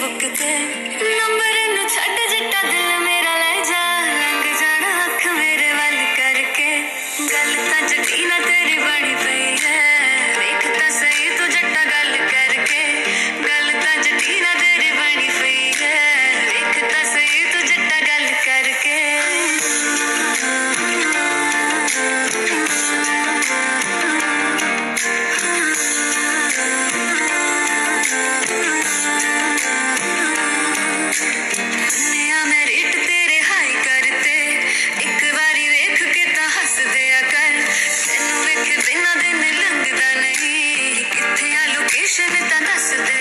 Facebook ते number नु छड्ड जिट्टा दिल मेरा ले जा लंघ जाना अख मेरे वल करके गल तां जटी ना तेरी बनी पई है वेख तां सही तू जट्टा गल करके गल तां जटी ना तेरी बनी पई है वेख तां सही तू जट्टा गल करके दिन लंघदा नहीं कित्थे आ लोकेशन तां दस दे